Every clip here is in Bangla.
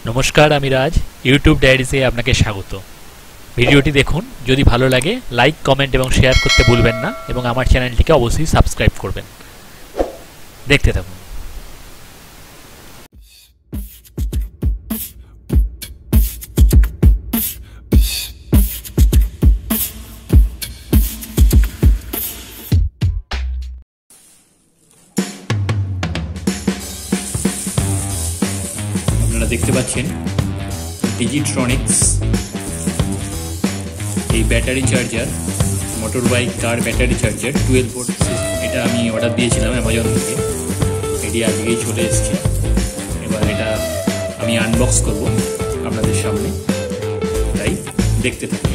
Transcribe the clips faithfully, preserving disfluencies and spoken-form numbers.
নমস্কার, আমি রাজ। ইউটিউব ডায়েরিতে আপনাকে স্বাগত। ভিডিওটি দেখুন, যদি ভালো লাগে লাইক, কমেন্ট এবং শেয়ার করতে ভুলবেন না এবং আমার চ্যানেলটিকে অবশ্যই সাবস্ক্রাইব করবেন। দেখতে থাকুন। আপনারা দেখতে পাচ্ছেন ডিজিট্রনিক্স এই battery charger, motor bike car battery charger twelve volt. এটা আমি অর্ডার দিয়েছিলাম অ্যামাজন থেকে। এটি আজকেই চলে এসছে। এবার এটা আমি আনবক্স করব আপনাদের সামনে, তাই দেখতে থাকুন।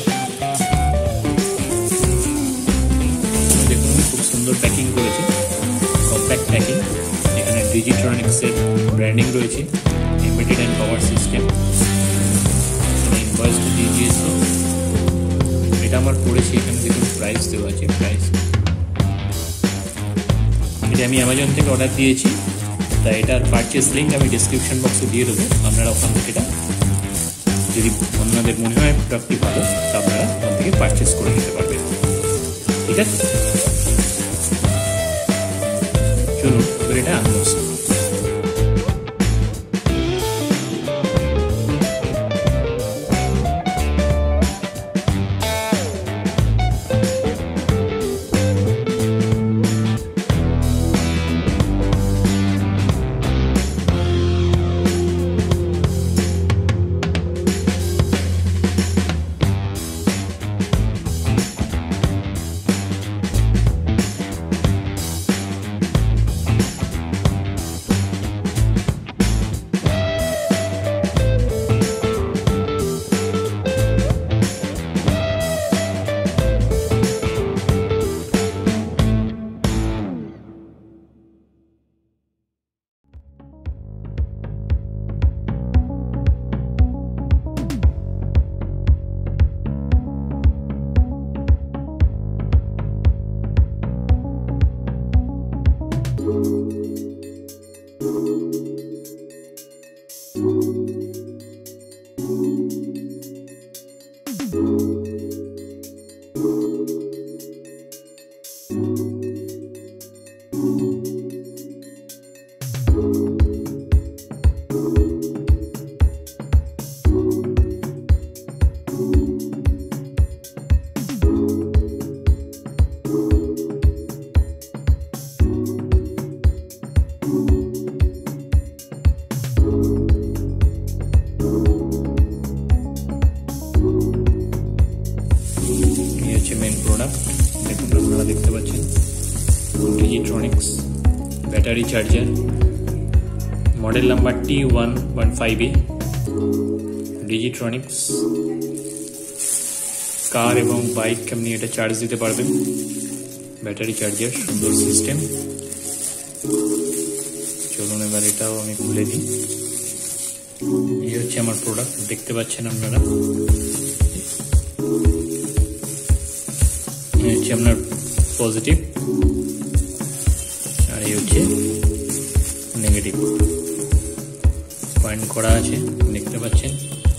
দেখুন, খুব সুন্দর প্যাকিং করেছে, কম্প্যাক্ট প্যাকিং। এখানে ডিজিট্রনিক্সের ব্র্যান্ডিং রয়েছে, এমবেডেড অ্যান্ড পাওয়ার সিস্টেম। ইনভয়েসটা দিয়ে দিয়েছে। এটা আমার পড়েছে, এখানে দেখুন প্রাইস দেওয়া আছে। প্রাইস এটা আমি অ্যামাজন থেকে অর্ডার দিয়েছি, তাই এটার পারচেস লিঙ্ক আমি ডিসক্রিপশন বক্সে দিয়ে দেবো। আপনারা ওখান থেকে এটা, যদি আপনাদের মনে হয় প্রোডাক্টটি ভালো, তা আপনারা ওখান থেকে পারচেস করে নিতে পারবেন। ঠিক আছে, চলুন এবার এটা আনবক্স। দেখুন, আপনারা দেখতে পাচ্ছেন Digitronics battery charger, model number T one one five A. Digitronics car এবং বাইক আপনি এটা চার্জ দিতে পারবেন। ব্যাটারি চার্জার, সুন্দর সিস্টেম। চলুন এবার এটাও আমি খুলে দিই। এই হচ্ছে আমার প্রোডাক্ট, দেখতে পাচ্ছেন আপনারা। এই হচ্ছে আপনার পজিটিভ, আর এই হচ্ছে নেগেটিভ। পয়েন্ট করা আছে, দেখতে পাচ্ছেন।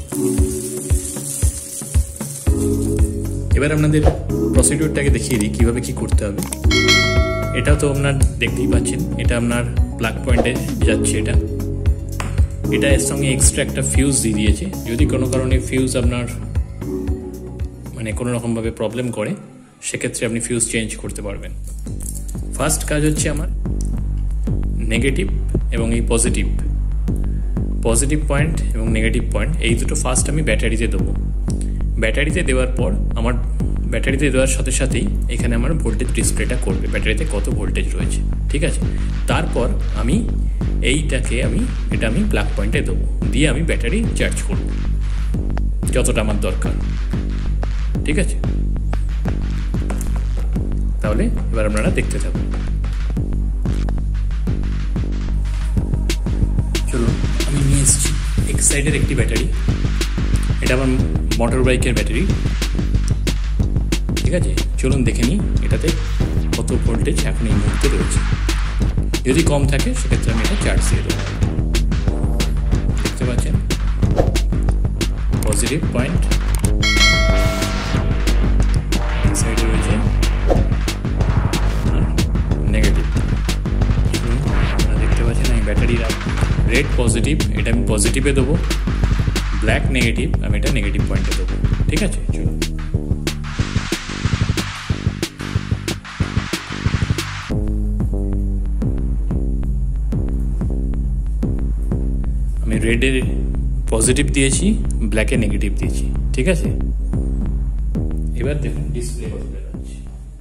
এবার আপনাদের প্রসিডিউরটাকে দেখিয়ে দিই কিভাবে কি করতে হবে। এটা তো আপনার দেখতেই পাচ্ছেন, এটা আপনার প্লাগ পয়েন্টে যাচ্ছে। এটা এটা এর সঙ্গে এক্সট্রা একটা ফিউজ দিয়ে দিয়েছে। যদি কোনো কারণে ফিউজ আপনার মানে কোনো রকমভাবে প্রবলেম করে, সেক্ষেত্রে আপনি ফিউজ চেঞ্জ করতে পারবেন। ফার্স্ট কাজ হচ্ছে আমার নেগেটিভ এবং এই পজিটিভ পজিটিভ পয়েন্ট এবং নেগেটিভ পয়েন্ট, এই দুটো ফার্স্ট আমি ব্যাটারিতে দেবো। ব্যাটারিতে দেওয়ার পর আমার ব্যাটারিতে দেওয়ার সাথে সাথেই এখানে আমার ভোল্টেজ ডিসপ্লেটা করবে, ব্যাটারিতে কত ভোল্টেজ রয়েছে। ঠিক আছে, তারপর আমি এইটাকে আমি এটা আমি প্লাগ পয়েন্টে দেবো, দিয়ে আমি ব্যাটারি চার্জ করব যতটা আমার দরকার। ঠিক আছে, তাহলে এবার আপনারা দেখতে থাকুন। চলুন, আমি নিয়ে এসেছি এক সাইডের একটি ব্যাটারি। এটা আমার মোটর বাইকের ব্যাটারি। ঠিক আছে, চলুন দেখে নিই এটাতে কত ভোল্টেজ এখন এই মুহূর্তে রয়েছে। যদি কম থাকে সেক্ষেত্রে আমি এটা চার্জ দিয়ে দেবো। দেখতে পাচ্ছেন রেড পজিটিভ, এটা আমি পজিটিভে দেবো, ব্ল্যাক নেগেটিভ, আমি এটা নেগেটিভ পয়েন্টে দেবো। ঠিক আছে, চলুন। আমি রেডে পজিটিভ দিয়েছি, ব্ল্যাকে নেগেটিভ দিয়েছি। ঠিক আছে, এবার দেখুন ডিসপ্লে কত দেখাচ্ছে।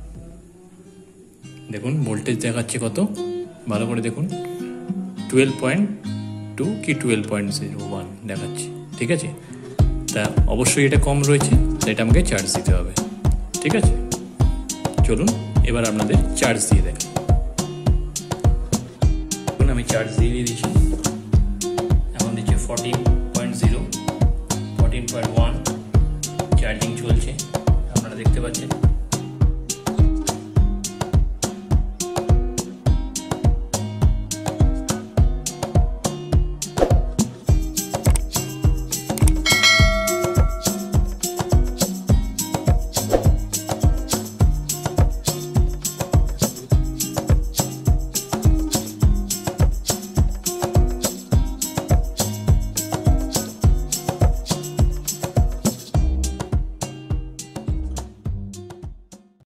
দেখুন ভোল্টেজ দেখাচ্ছে কত, ভালো করে দেখুন, টুয়েলভ পয়েন্ট টু কি টুয়েলভ পয়েন্ট জিরো ওয়ান দেখাচ্ছে। ঠিক আছে, তা অবশ্যই এটা কম রয়েছে, তাই এটা আমাকে চার্জ দিতে হবে। ঠিক আছে, চলুন এবার আপনাদের চার্জ দিয়ে দেন। এখন আমি চার্জ দিয়ে দিয়েছি, এখন দিচ্ছে fourteen point zero, fourteen point one charging চলছে, আপনারা দেখতে পাচ্ছেন।